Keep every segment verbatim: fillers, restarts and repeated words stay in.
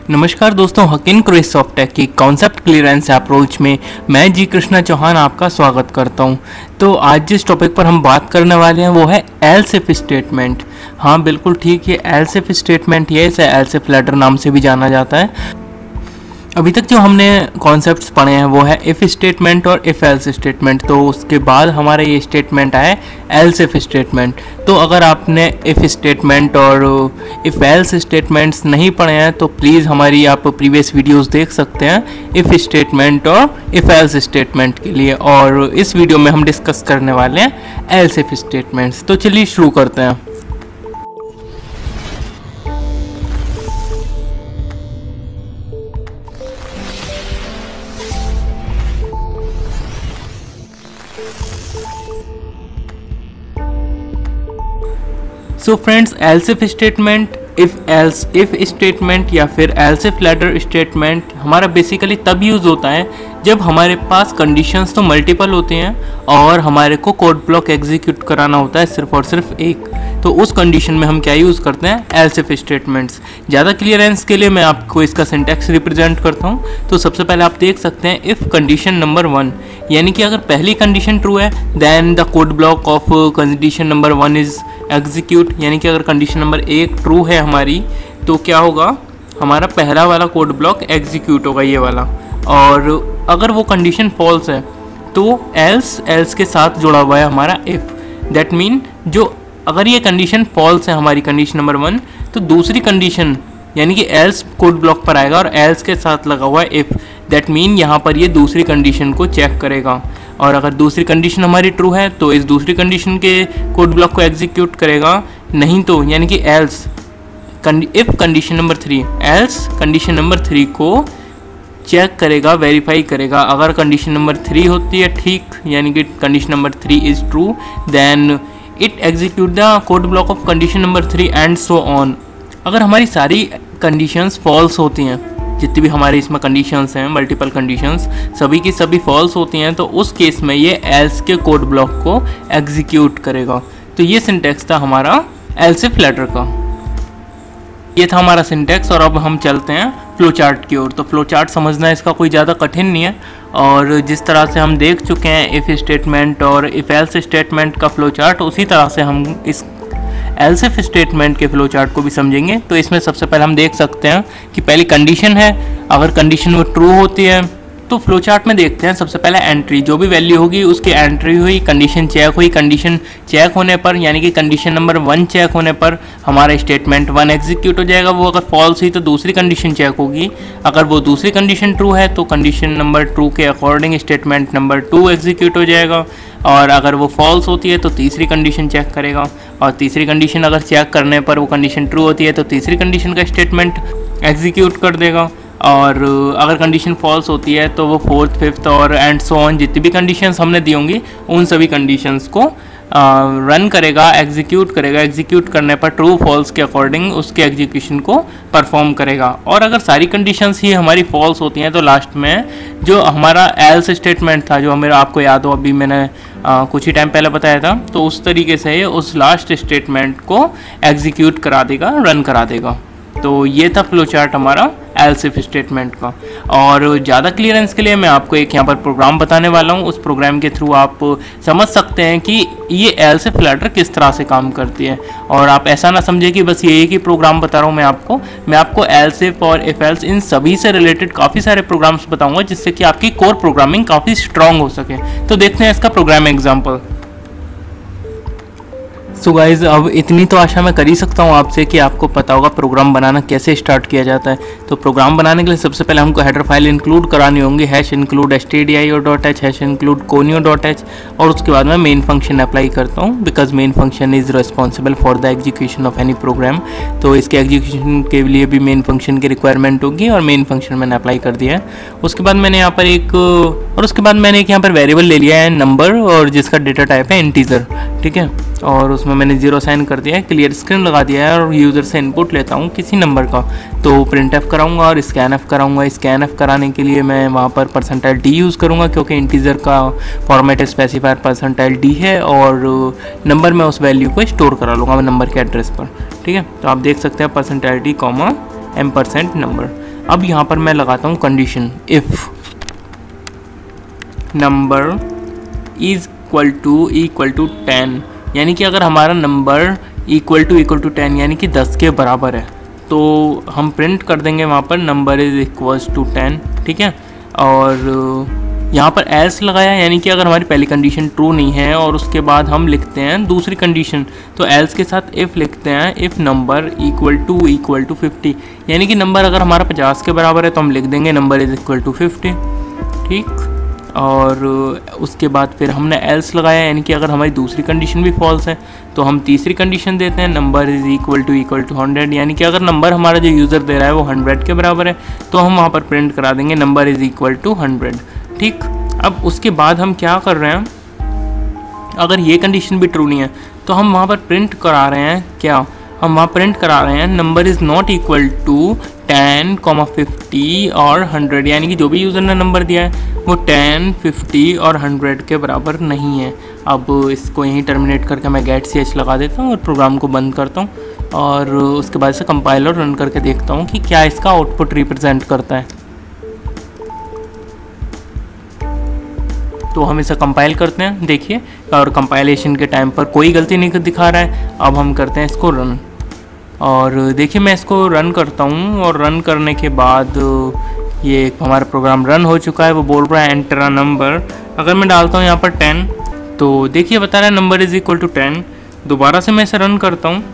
नमस्कार दोस्तों, हकीन क्रेज सॉफ्टटेक की कॉन्सेप्ट क्लियरेंस अप्रोच में मैं जी कृष्णा चौहान आपका स्वागत करता हूं। तो आज जिस टॉपिक पर हम बात करने वाले हैं वो है एल्स इफ स्टेटमेंट। हाँ बिल्कुल ठीक, ये एल्स इफ स्टेटमेंट है, इसे एल्स इफ लेटर नाम से भी जाना जाता है। अभी तक जो हमने कॉन्सेप्ट्स पढ़े हैं वो है इफ़ स्टेटमेंट और इफ़ एल्स स्टेटमेंट। तो उसके बाद हमारा ये स्टेटमेंट आया एल्स इफ स्टेटमेंट। तो अगर आपने इफ़ स्टेटमेंट और इफ़ एल्स स्टेटमेंट्स नहीं पढ़े हैं तो प्लीज़ हमारी आप प्रीवियस वीडियोस देख सकते हैं इफ़ स्टेटमेंट और इफ़ एल्स स्टेटमेंट के लिए। और इस वीडियो में हम डिस्कस करने वाले हैं एल्स इफ स्टेटमेंट्स। तो चलिए शुरू करते हैं। So friends, else if statement, if else if statement या फिर एल्स इफ लेटर स्टेटमेंट हमारा बेसिकली तब यूज़ होता है जब हमारे पास कंडीशंस तो मल्टीपल होती हैं और हमारे को कोड ब्लॉक एग्जीक्यूट कराना होता है सिर्फ और सिर्फ एक। तो उस कंडीशन में हम क्या यूज़ करते हैं, एल्स इफ स्टेटमेंट्स। ज़्यादा क्लियरेंस के लिए मैं आपको इसका सिंटैक्स रिप्रेजेंट करता हूँ। तो सबसे पहले आप देख सकते हैं इफ़ कंडीशन नंबर वन, यानी कि अगर पहली कंडीशन ट्रू है then the code block of condition number one is execute. यानी कि अगर कंडीशन नंबर एक ट्रू है हमारी तो क्या होगा, हमारा पहला वाला कोड ब्लॉक एग्जीक्यूट होगा, ये वाला। और अगर वो कंडीशन फॉल्स है तो एल्स एल्स के साथ जुड़ा हुआ है हमारा इफ़। दैट मीन जो अगर ये कंडीशन फॉल्स है हमारी कंडीशन नंबर वन तो दूसरी कंडीशन यानी कि एल्स कोड ब्लॉक पर आएगा और एल्स के साथ लगा हुआ है इफ़। दैट मीन यहाँ पर ये दूसरी कंडीशन को चेक करेगा और अगर दूसरी कंडीशन हमारी ट्रू है तो इस दूसरी कंडीशन के कोड ब्लॉक को एग्जीक्यूट करेगा। नहीं तो यानी कि else if condition number three, else condition number three को चेक करेगा, वेरीफाई करेगा। अगर कंडीशन नंबर थ्री होती है ठीक, यानी कि condition number three is true, then it execute the code block of condition number three and so on. अगर हमारी सारी कंडीशंस फॉल्स होती हैं, जितनी भी हमारे इसमें कंडीशंस हैं, मल्टीपल कंडीशंस सभी की सभी फॉल्स होती हैं, तो उस केस में ये एल्स के कोड ब्लॉक को एग्जीक्यूट करेगा। तो ये सिंटैक्स था हमारा एल्स इफ लेटर का। ये था हमारा सिंटैक्स। और अब हम चलते हैं फ्लो चार्ट की ओर। तो फ्लो चार्ट समझना इसका कोई ज़्यादा कठिन नहीं है और जिस तरह से हम देख चुके हैं इफ़ स्टेटमेंट और इफ़ एल्स स्टेटमेंट का फ्लो चार्ट, उसी तरह से हम इस एल्स इफ स्टेटमेंट के फ्लो चार्ट को भी समझेंगे। तो इसमें सबसे पहले हम देख सकते हैं कि पहली कंडीशन है, अगर कंडीशन वो ट्रू होती है तो फ्लो चार्ट में देखते हैं सबसे पहले एंट्री, जो भी वैल्यू होगी उसकी एंट्री हुई, कंडीशन चेक हुई। कंडीशन चेक होने पर यानी कि कंडीशन नंबर वन चेक होने पर हमारा स्टेटमेंट वन एग्जीक्यूट हो जाएगा। वो अगर फॉल्स हुई तो दूसरी कंडीशन चेक होगी। अगर वो दूसरी कंडीशन ट्रू है तो कंडीशन नंबर टू के according statement number two execute हो जाएगा। और अगर वो फॉल्स होती है तो तीसरी कंडीशन चेक करेगा और तीसरी कंडीशन अगर चेक करने पर वो कंडीशन ट्रू होती है तो तीसरी कंडीशन का स्टेटमेंट एग्जीक्यूट कर देगा। और अगर कंडीशन फॉल्स होती है तो वो फोर्थ, फिफ्थ और एंड सो ऑन जितनी भी कंडीशंस हमने दी होंगी उन सभी कंडीशंस को रन करेगा, एग्जीक्यूट करेगा। एग्जीक्यूट करने पर ट्रू फॉल्स के अकॉर्डिंग उसके एग्जीक्यूशन को परफॉर्म करेगा। और अगर सारी कंडीशंस ही हमारी फॉल्स होती हैं तो लास्ट में जो हमारा एल्स स्टेटमेंट था, जो मेरा आपको याद हो अभी मैंने आ, कुछ ही टाइम पहले बताया था, तो उस तरीके से उस लास्ट स्टेटमेंट को एग्जीक्यूट करा देगा, रन करा देगा। तो ये था फ्लो चार्ट हमारा एल्स इफ स्टेटमेंट का। और ज़्यादा क्लियरेंस के लिए मैं आपको एक यहाँ पर प्रोग्राम बताने वाला हूँ। उस प्रोग्राम के थ्रू आप समझ सकते हैं कि ये एल्स इफ लेटर किस तरह से काम करती है। और आप ऐसा ना समझे कि बस ये एक ही प्रोग्राम बता रहा हूँ मैं आपको। मैं आपको एल्स इफ और इफ एल्स इन सभी से रिलेटेड काफ़ी सारे प्रोग्राम्स बताऊँगा जिससे कि आपकी कोर प्रोग्रामिंग काफ़ी स्ट्रॉन्ग हो सके। तो देखते हैं इसका program example. So so guys, अब इतनी तो आशा मैं कर ही सकता हूँ आपसे कि आपको पता होगा प्रोग्राम बनाना कैसे स्टार्ट किया जाता है। तो प्रोग्राम बनाने के लिए सबसे पहले हमको हेडर फाइल इंक्लूड करानी होंगी, hash include S T D I O dot H, hash include conio dot H. और उसके बाद मैं मेन फंक्शन अप्लाई करता हूँ because main function is responsible for the execution of any program. तो इसके एग्जीक्यूशन के लिए भी मेन फंक्शन की रिक्वायरमेंट होगी और मेन फंक्शन मैंने अप्लाई कर दिया है। उसके बाद मैंने यहाँ पर एक और उसके बाद मैंने एक यहाँ पर वेरिएबल ले लिया है नंबर और जिसका डेटा टाइप है इंटीजर, ठीक है। और उसमें मैंने जीरो साइन कर दिया है, क्लियर स्क्रीन लगा दिया है और यूज़र से इनपुट लेता हूँ किसी नंबर का। तो प्रिंट एफ कराऊँगा और स्कैन एफ कराऊँगा। स्कैन एफ कराने के लिए मैं वहाँ पर परसेंटाइल डी यूज़ करूँगा क्योंकि इंटीजर का फॉर्मेट स्पेसिफायर परसेंटाइल डी है और नंबर में उस वैल्यू को स्टोर करा लूँगा मैं नंबर के एड्रेस पर, ठीक है। तो आप देख सकते हैं percentile D comma M percent number. अब यहाँ पर मैं लगाता हूँ condition, if number is equal to equal to ten, यानी कि अगर हमारा number equal to equal to ten यानी कि दस के बराबर है, तो हम प्रिंट कर देंगे वहाँ पर number is equals to ten, ठीक है। और यहाँ पर एल्स लगाया, यानी कि अगर हमारी पहली कंडीशन ट्रू नहीं है और उसके बाद हम लिखते हैं दूसरी कंडीशन, तो एल्स के साथ इफ़ लिखते हैं, if number equal to equal to fifty, यानी कि नंबर अगर हमारा पचास के बराबर है तो हम लिख देंगे number is equal to fifty, ठीक। और उसके बाद फिर हमने एल्स लगाया, यानी कि अगर हमारी दूसरी कंडीशन भी फॉल्स है तो हम तीसरी कंडीशन देते हैं, number is equal to equal to hundred, यानी कि अगर नंबर हमारा जो यूज़र दे रहा है वो हंड्रेड के बराबर है तो हम वहाँ पर प्रिंट करा देंगे number is equal to hundred, ठीक। अब उसके बाद हम क्या कर रहे हैं, अगर ये कंडीशन भी ट्रू नहीं है तो हम वहाँ पर प्रिंट करा रहे हैं क्या, हम वहाँ प्रिंट करा रहे हैं number is not equal to ten comma fifty और हंड्रेड, यानी कि जो भी यूज़र ने नंबर दिया है वो टेन, फिफ्टी और हंड्रेड के बराबर नहीं है। अब इसको यहीं टर्मिनेट करके मैं गेट सी एच लगा देता हूँ और प्रोग्राम को बंद करता हूँ और उसके बाद से कंपाइल और रन करके देखता हूँ कि क्या इसका आउटपुट रिप्रेजेंट करता है। तो हम इसे कंपाइल करते हैं, देखिए, और कंपाइलेशन के टाइम पर कोई गलती नहीं दिखा रहा है। अब हम करते हैं इसको रन, और देखिए मैं इसको रन करता हूँ और रन करने के बाद ये हमारा प्रोग्राम रन हो चुका है। वो बोल रहा है एंटर अ नंबर, अगर मैं डालता हूँ यहाँ पर टेन तो देखिए बता रहा है number is equal to ten. दोबारा से मैं इसे रन करता हूँ,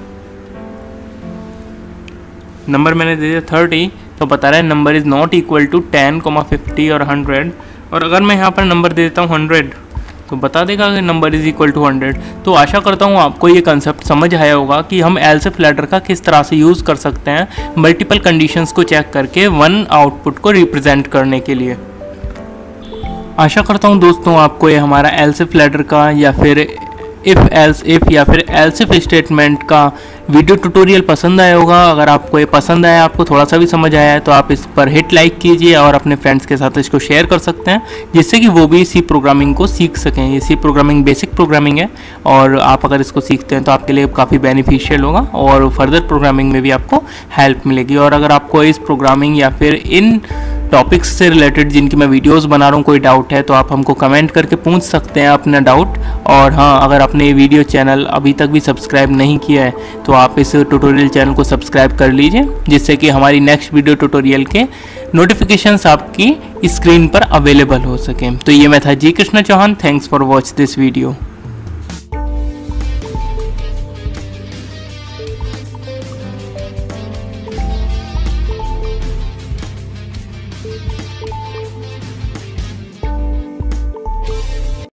नंबर मैंने दे दिया थर्टी तो बता रहा है number is not equal to ten comma fifty और हंड्रेड। और अगर मैं यहाँ पर नंबर दे देता हूँ हंड्रेड तो बता देगा कि number is equal to hundred. तो आशा करता हूँ आपको ये कंसेप्ट समझ आया होगा कि हम एल्स इफ लैडर का किस तरह से यूज़ कर सकते हैं मल्टीपल कंडीशंस को चेक करके वन आउटपुट को रिप्रेजेंट करने के लिए। आशा करता हूँ दोस्तों आपको ये हमारा एल्स इफ लैडर का या फिर इफ़ एल्स इफ़ या फिर एल्स इफ स्टेटमेंट का वीडियो ट्यूटोरियल पसंद आया होगा। अगर आपको ये पसंद आया, आपको थोड़ा सा भी समझ आया है तो आप इस पर हिट लाइक कीजिए और अपने फ्रेंड्स के साथ इसको शेयर कर सकते हैं, जिससे कि वो भी सी प्रोग्रामिंग को सीख सकें। ये सी प्रोग्रामिंग बेसिक प्रोग्रामिंग है और आप अगर इसको सीखते हैं तो आपके लिए काफ़ी बेनिफिशियल होगा और फर्दर प्रोग्रामिंग में भी आपको हेल्प मिलेगी। और अगर आपको इस प्रोग्रामिंग या फिर इन टॉपिक्स से रिलेटेड जिनकी मैं वीडियोस बना रहा हूँ कोई डाउट है तो आप हमको कमेंट करके पूछ सकते हैं अपना डाउट। और हाँ, अगर आपने ये वीडियो चैनल अभी तक भी सब्सक्राइब नहीं किया है तो आप इस ट्यूटोरियल चैनल को सब्सक्राइब कर लीजिए, जिससे कि हमारी नेक्स्ट वीडियो ट्यूटोरियल के नोटिफिकेशंस आपकी स्क्रीन पर अवेलेबल हो सकें। तो ये मैं था G Krishna Chauhan, thanks for watch this video.